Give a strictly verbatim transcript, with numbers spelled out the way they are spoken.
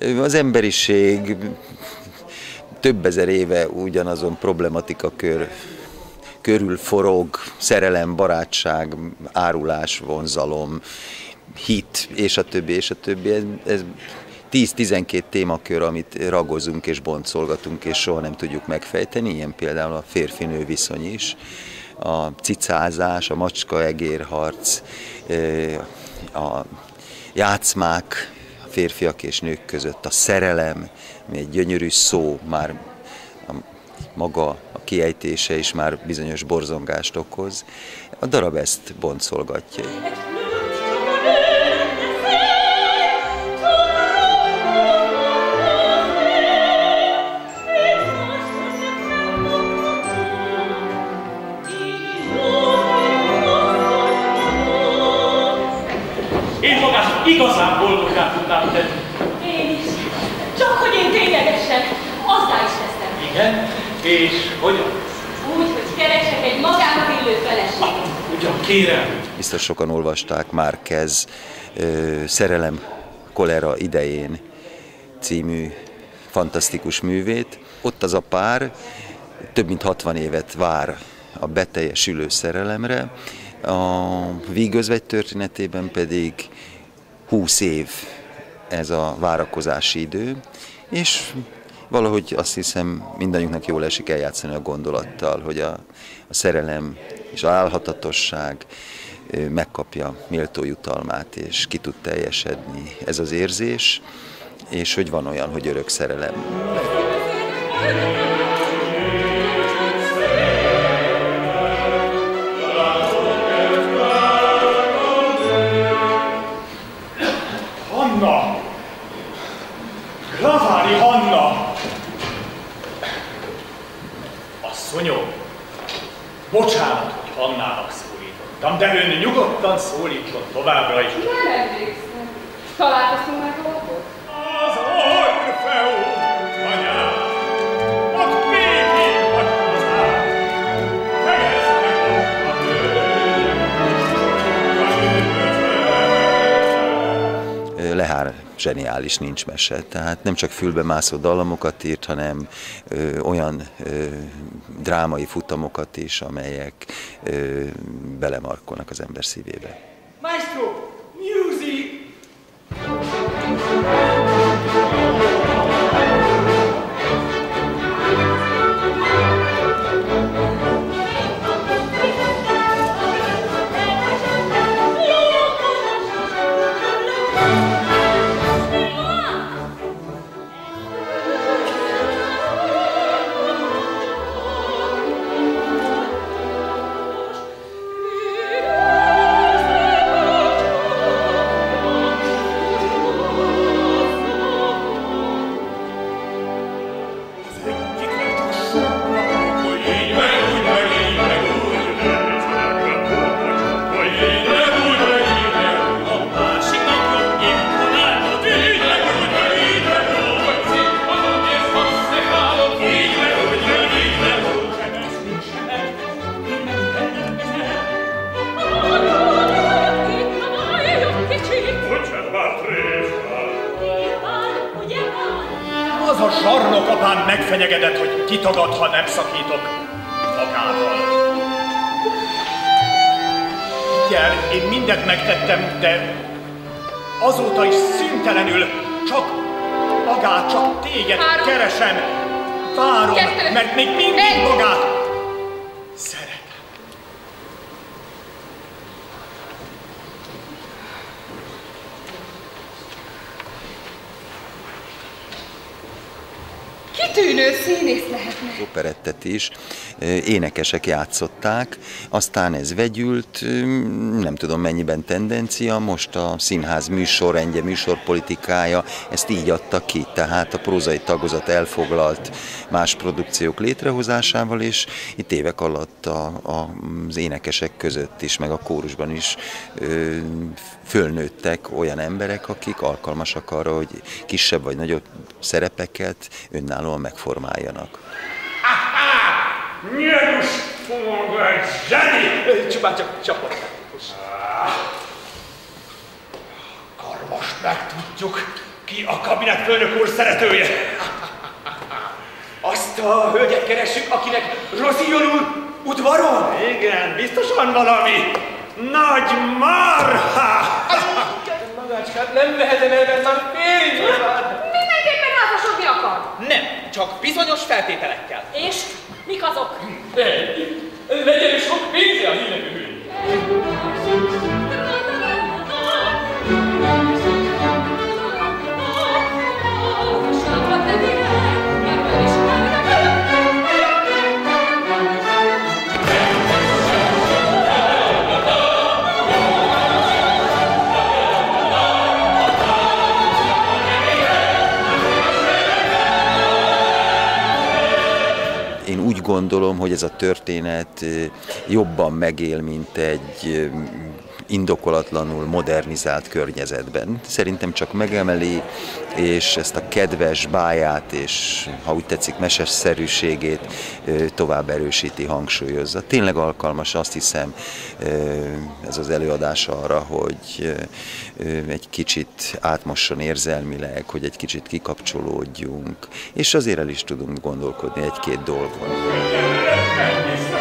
Az emberiség több ezer éve ugyanazon problematika kör, körül forog, szerelem, barátság, árulás, vonzalom, hit, és a többi, és a többi. Ez, ez tíz-tizenkét témakör, amit ragozunk és boncolgatunk, és soha nem tudjuk megfejteni, ilyen például a férfi-nő viszony is, a cicázás, a macska-egérharc, a játszmák a férfiak és nők között, a szerelem, ami egy gyönyörű szó, már a maga a kiejtése is már bizonyos borzongást okoz. A darab ezt boncolgatja. Igazán boldoggá tudnám tenni. Én is. Csak hogy én ténylegesen azzá is teszem. Igen? És hogyan? Úgy, hogy keresek egy magának illő feleséget. Ugyan kérem. Biztos sokan olvasták Márquez Szerelem kolera idején című fantasztikus művét. Ott az a pár több mint hatvan évet vár a beteljesülő szerelemre, a vígözvegy történetében pedig húsz év ez a várakozási idő, és valahogy azt hiszem mindannyiunknak jól esik eljátszani a gondolattal, hogy a, a szerelem és a álhatatosság megkapja méltó jutalmát, és ki tud teljesedni ez az érzés, és hogy van olyan, hogy örök szerelem. Hanna! Gravári Hanna! Asszonyom, bocsánat, hogy Hannának szólítottam, de ön nyugodtan szólítson továbbra is. Nem emlékszem. Találkoztunk már valahol? Az Orfeum, anyám! Ott végig vagy hozzám! Fejezd meg a hölgyem! Lehár zseniális, nincs mese. Tehát nem csak fülbemászó dallamokat írt, hanem ö, olyan ö, drámai futamokat is, amelyek ö, belemarkolnak az ember szívébe. Maestro, music! Az a zsarnokapám megfenyegedett, hogy kitagad, ha nem szakítok magával. Figyel, én mindent megtettem, de azóta is szüntelenül csak magát, csak téged Három. keresem, várom, Kettő. mert még mindig Egy. magát szeretem. Kitűnő színész lehetne. Operettet is énekesek játszották, aztán ez vegyült, nem tudom mennyiben tendencia, most a színház műsorrendje, műsorpolitikája ezt így adta ki, tehát a prózai tagozat elfoglalt más produkciók létrehozásával, és itt évek alatt a, a, az énekesek között is, meg a kórusban is ö, fölnőttek olyan emberek, akik alkalmasak arra, hogy kisebb vagy nagyobb szerepeket önállóan megformáljanak. Nyerus maga egy zseni! Csupán csak csapattátikus. Akkor most megtudjuk, ki Ki a kabinetfőnök úr szeretője? Azt a hölgyet keressük, akinek Rossillon úr udvarol? Igen, biztosan valami nagy marha! Magácskát nem vehetem el, mert már fél idő van. Mindenképpen házasodni akar. Nem, csak bizonyos feltételekkel. És mik azok? Egy, legyen sok pénze a hírekű. Én úgy gondolom, hogy ez a történet jobban megél, mint egy indokolatlanul modernizált környezetben. Szerintem csak megemeli, és ezt a kedves báját, és ha úgy tetszik, mesesszerűségét tovább erősíti, hangsúlyozza. Tényleg alkalmas, azt hiszem, ez az előadás arra, hogy egy kicsit átmosson érzelmileg, hogy egy kicsit kikapcsolódjunk, és azért el is tudunk gondolkodni egy-két dolgon.